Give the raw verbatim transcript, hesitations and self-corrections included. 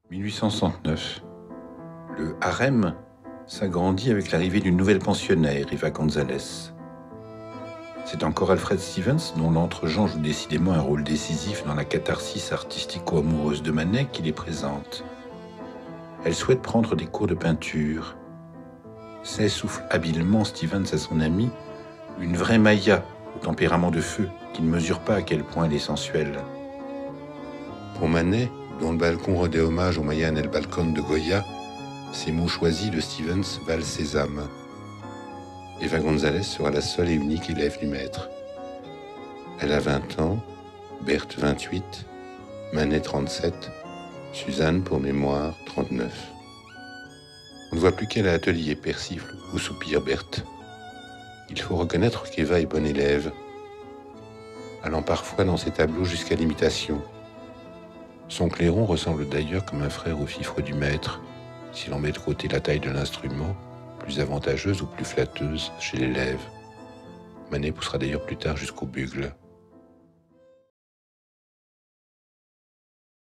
mille huit cent soixante-neuf. Le harem s'agrandit avec l'arrivée d'une nouvelle pensionnaire, Eva González. C'est encore Alfred Stevens, dont l'entre-gens joue décidément un rôle décisif dans la catharsis artistico-amoureuse de Manet, qui les présente. Elle souhaite prendre des cours de peinture. S'essouffle habilement Stevens à son ami, une vraie Maya au tempérament de feu, qui ne mesure pas à quel point elle est sensuelle. Pour Manet, dont le balcon rendait hommage au Mayan el Balcón de Goya, ces mots choisis de Stevens valent sésame. Eva González sera la seule et unique élève du maître. Elle a vingt ans, Berthe vingt-huit, Manet trente-sept, Suzanne, pour mémoire, trente-neuf. On ne voit plus quel atelier persifle ou soupire Berthe. Il faut reconnaître qu'Eva est bonne élève, allant parfois dans ses tableaux jusqu'à l'imitation. Son clairon ressemble d'ailleurs comme un frère au fifre du maître, si l'on met de côté la taille de l'instrument, plus avantageuse ou plus flatteuse chez l'élève. Manet poussera d'ailleurs plus tard jusqu'au bugle.